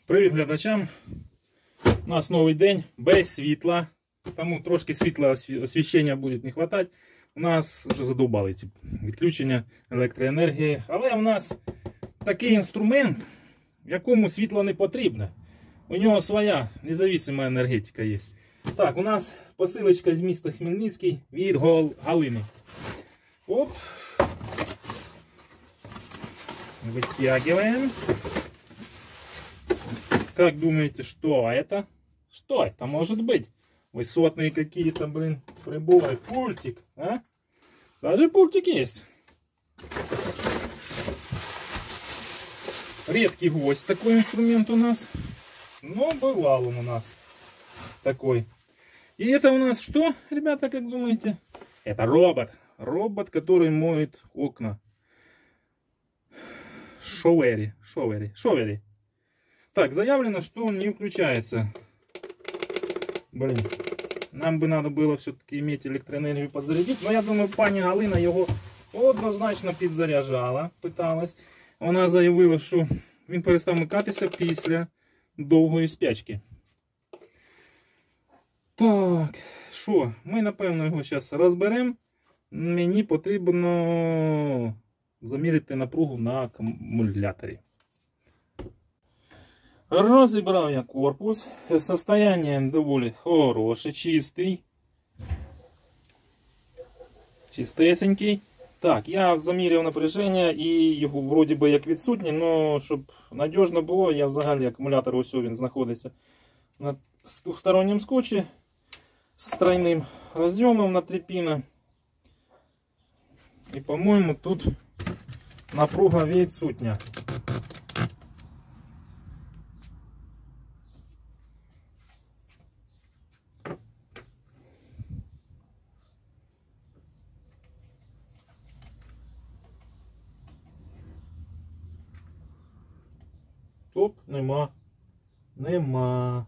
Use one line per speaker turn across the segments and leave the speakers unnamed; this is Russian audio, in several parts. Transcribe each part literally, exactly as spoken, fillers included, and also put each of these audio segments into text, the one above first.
Привіт глядачам! У нас новий день без світла, тому трошки світла освіщення буде не вистачати. У нас вже задовбали ці відключення електроенергії, але в нас такий інструмент, в якому світло не потрібно. У нього своя незалежна енергетика є. Так, у нас посилочка з міста Хмельницький від Галини. Оп. Вытягиваем. Как думаете, что это? Что это может быть? Высотные какие-то, блин, приборы. Пультик, а? Даже пультик есть. Редкий гость такой инструмент у нас. Но бывал он у нас такой. И это у нас что, ребята, как думаете? Это робот. Робот, который моет окна. Шовери. Шовери. Шовери. Так, заявлено, что он не включается. Блин. Нам бы надо было все-таки иметь электроэнергию подзарядить. Но я думаю, пані Галина його однозначно підзаряджала, питалась. Вона заявила, що він перестав вмикатися після довгої спячки. Так, що? Ми, напевно, його зараз розберемо. Мені потрібно заміряти напругу на акумуляторі. Розібрав я корпус. Состояние доволі хороше, чистий. Чистесенький. Так, я заміряв напряження і його вроді би як відсутнє, але щоб надіжно було, я взагалі акумулятор, ось він знаходиться на двосторонньому скотчі з тройним роз'ємом на три піна. І, по-моєму, тут напруга відсутня. Топ, нема. Нема.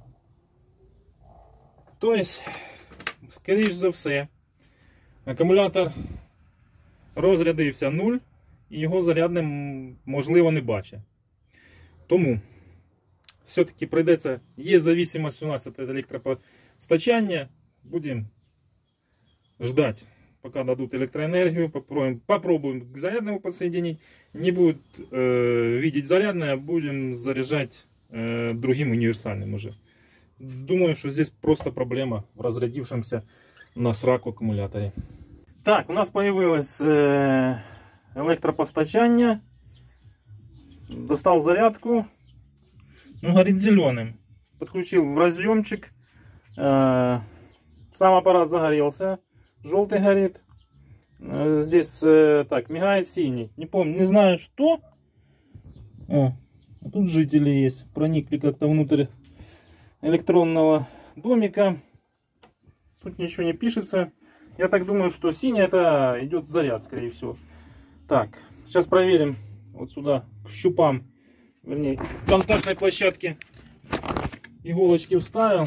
Тобто, скоріш за все, акумулятор розрядився нуль і його зарядним, можливо, не бачить. Тому, все-таки прийдеться, є залежність у нас від електропостачання, будемо ждать, пока дадут электроэнергию, попробуем, попробуем к зарядному подсоединить. Не будет э, видеть зарядное, будем заряжать э, другим универсальным уже. Думаю, что здесь просто проблема в разрядившемся на сраку аккумуляторе. Так, у нас появилось э, электропостачание. Достал зарядку. Ну, горит зеленым. Подключил в разъемчик. Э, сам аппарат загорелся. Желтый горит. Здесь так, мигает синий. Не помню, не знаю что. О, а тут жители есть. Проникли как-то внутрь электронного домика. Тут ничего не пишется. Я так думаю, что синий это идет заряд, скорее всего. Так, сейчас проверим. Вот сюда, к щупам, вернее, контактной площадке иголочки вставил.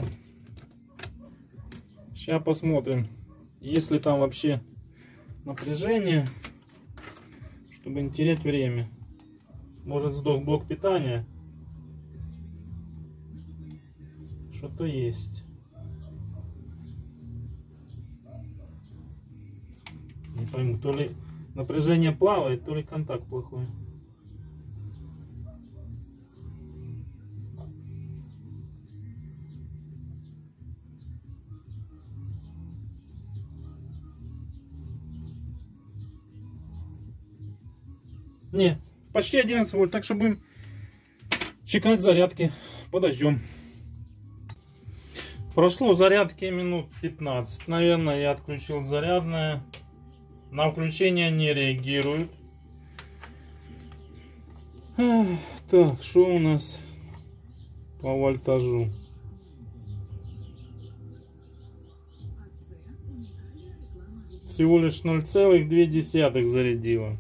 Сейчас посмотрим. Если там вообще напряжение, чтобы не терять время. Может, сдох блок питания. Что-то есть. Не пойму, то ли напряжение плавает, то ли контакт плохой. Не, почти одиннадцать вольт, так что будем чекать зарядки, подождем. Прошло зарядки минут пятнадцать, наверное, я отключил зарядное. На включение не реагирует. Так, что у нас по вольтажу? Всего лишь ноль целых две десятых зарядила.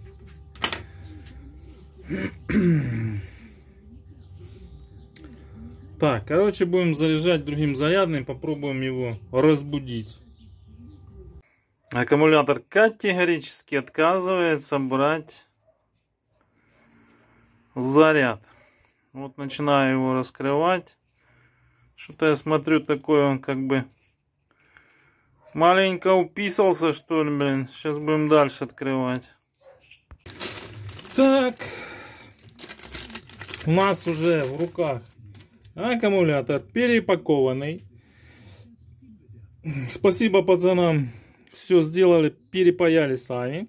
Так, короче, будем заряжать другим зарядным, попробуем его разбудить. Аккумулятор категорически отказывается брать заряд.
Вот начинаю его раскрывать. Что-то я смотрю, такой он как бы маленько уписался, что ли, блин. Сейчас будем дальше открывать.
Так. У нас уже в руках аккумулятор перепакованный. Спасибо пацанам. Все сделали, перепаяли сами.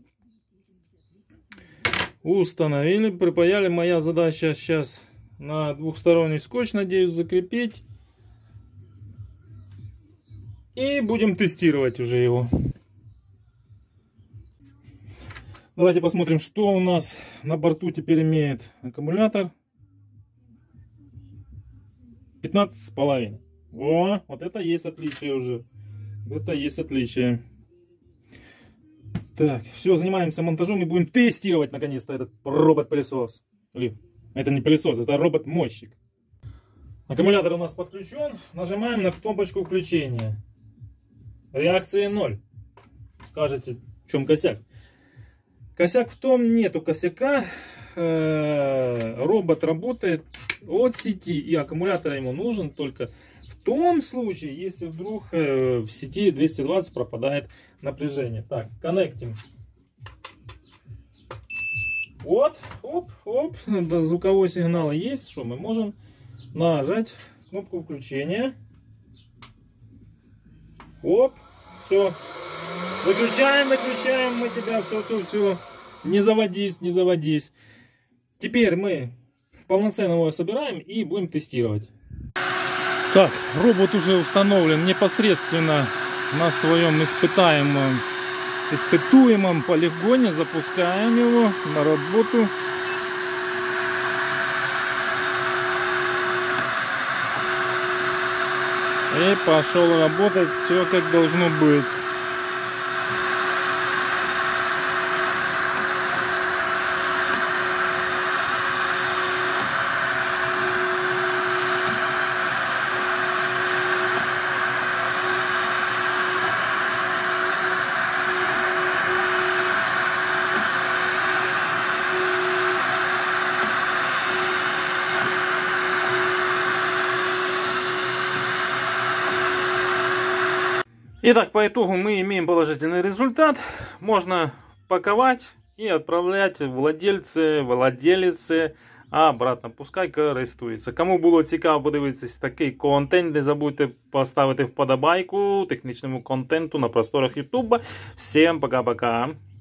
Установили, припаяли. Моя задача сейчас на двухсторонний скотч, надеюсь, закрепить. И будем тестировать уже его. Давайте посмотрим, что у нас на борту теперь имеет аккумулятор. пятнадцать с половиной. О, вот это есть отличие уже. Это есть отличие. Так, все, занимаемся монтажом и будем тестировать наконец-то этот робот-пылесос. Или, это не пылесос, это робот-мойщик. Аккумулятор у нас подключен. Нажимаем на кнопочку включения. Реакция ноль. Скажете, в чем косяк? Косяк в том, нету косяка. Робот работает от сети, и аккумулятор ему нужен только в том случае, если вдруг в сети двести двадцать пропадает напряжение. Так, коннектим. Вот, оп, оп, звуковой сигнал есть, что мы можем нажать кнопку включения. Оп, все. Выключаем, выключаем мы тебя, все, все, все. Не заводись, не заводись. Теперь мы полноценно его собираем и будем тестировать. Так, робот уже установлен непосредственно на своем испытаемом, испытуемом полигоне. Запускаем его на работу. И пошел работать, все как должно быть.
Итак, по итогу мы имеем положительный результат. Можно паковать и отправлять владельцы, владелиці, а обратно пускай користуються. Кому було цікаво подивитися такий контент, не забудьте поставити вподобайку технічному контенту на просторах ютуба. Всем пока-пока.